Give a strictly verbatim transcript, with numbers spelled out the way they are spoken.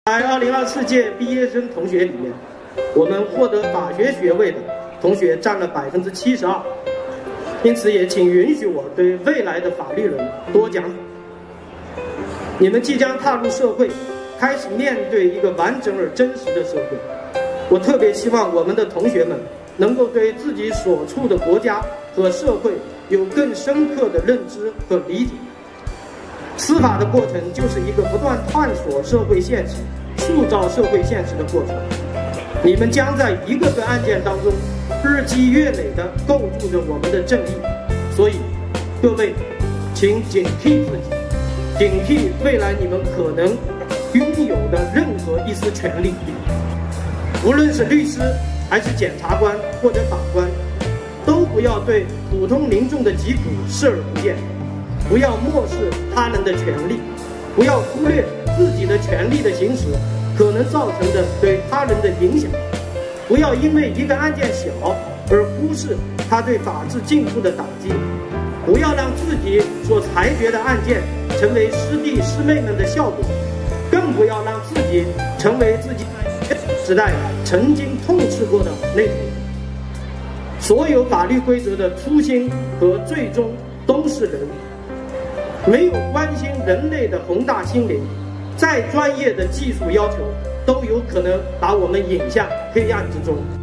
在二零二四届毕业生同学里面，我们获得法学学位的同学占了百分之七十二，因此也请允许我对未来的法律人多讲。你们即将踏入社会，开始面对一个完整而真实的社会。我特别希望我们的同学们能够对自己所处的国家和社会有更深刻的认知和理解。司法的过程就是一个不断探索社会现实、塑造社会现实的过程。你们将在一个个案件当中日积月累地构筑着我们的正义。所以，各位，请警惕自己，警惕未来你们可能拥有的任何一丝权利。无论是律师，还是检察官或者法官，都不要对普通民众的疾苦视而不见。不要漠视他人的权利，不要忽略自己的权利的行使可能造成的对他人的影响，不要因为一个案件小而忽视它对法治进步的打击，不要让自己所裁决的案件成为师弟师妹们的笑柄，更不要让自己成为自己在学生时代曾经痛斥过的那种人。所有法律规则的初心和最终都是人。没有关心人类的宏大心灵，再专业的技术要求都有可能把我们引向黑暗之中。